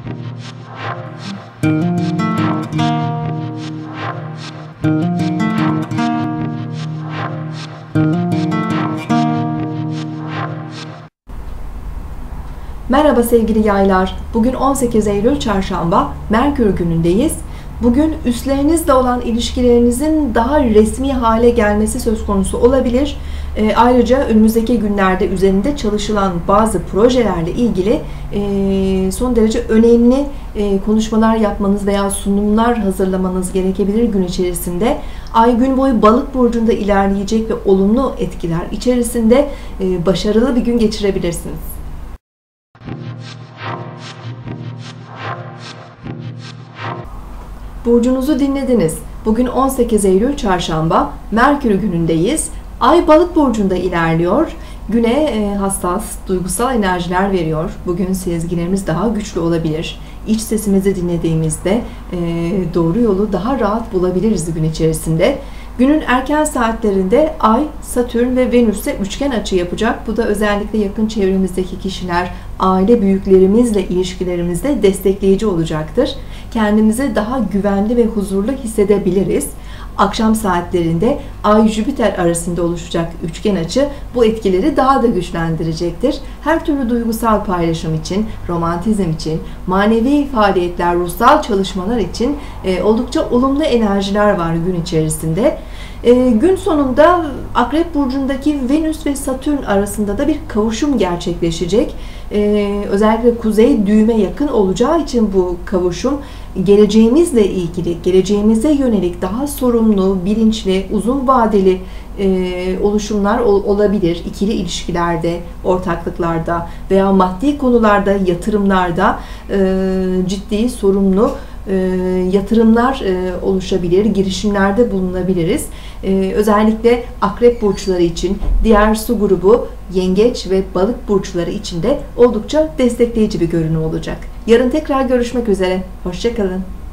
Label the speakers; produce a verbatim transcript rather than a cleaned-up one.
Speaker 1: Merhaba sevgili yaylar. Bugün on sekiz Eylül Çarşamba, Merkür günündeyiz. Bugün üstlerinizle olan ilişkilerinizin daha resmi hale gelmesi söz konusu olabilir. E, ayrıca önümüzdeki günlerde üzerinde çalışılan bazı projelerle ilgili e, son derece önemli e, konuşmalar yapmanız veya sunumlar hazırlamanız gerekebilir gün içerisinde. Ay gün boyu Balık burcunda ilerleyecek ve olumlu etkiler içerisinde e, başarılı bir gün geçirebilirsiniz. Burcunuzu dinlediniz. Bugün on sekiz Eylül Çarşamba, Merkür günündeyiz. Ay Balık burcunda ilerliyor. Güne e, hassas, duygusal enerjiler veriyor. Bugün sezgilerimiz daha güçlü olabilir. İç sesimizi dinlediğimizde e, doğru yolu daha rahat bulabiliriz gün içerisinde. Günün erken saatlerinde Ay, Satürn ve Venüs'e üçgen açı yapacak. Bu da özellikle yakın çevremizdeki kişiler, aile büyüklerimizle ilişkilerimizde destekleyici olacaktır. Kendimizi daha güvenli ve huzurlu hissedebiliriz. Akşam saatlerinde Ay-Jüpiter arasında oluşacak üçgen açı bu etkileri daha da güçlendirecektir. Her türlü duygusal paylaşım için, romantizm için, manevi faaliyetler, ruhsal çalışmalar için e, oldukça olumlu enerjiler var gün içerisinde. E, gün sonunda Akrep burcundaki Venüs ve Satürn arasında da bir kavuşum gerçekleşecek. E, özellikle kuzey düğüme yakın olacağı için bu kavuşum geleceğimizle ilgili, geleceğimize yönelik daha sorumlu, bilinçli, uzun vadeli e, oluşumlar ol, olabilir. İkili ilişkilerde, ortaklıklarda veya maddi konularda, yatırımlarda e, ciddi, sorumlu e, yatırımlar e, oluşabilir, girişimlerde bulunabiliriz. E, özellikle Akrep burçları için, diğer su grubu Yengeç ve Balık burçları için de oldukça destekleyici bir görünüm olacak. Yarın tekrar görüşmek üzere. Hoşça kalın.